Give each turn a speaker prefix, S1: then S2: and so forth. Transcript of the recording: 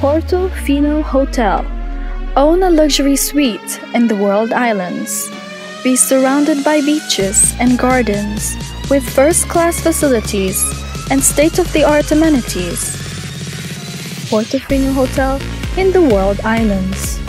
S1: Portofino Hotel. Own a luxury suite in the World Islands. Be surrounded by beaches and gardens with first-class facilities and state-of-the-art amenities. Portofino Hotel in the World Islands.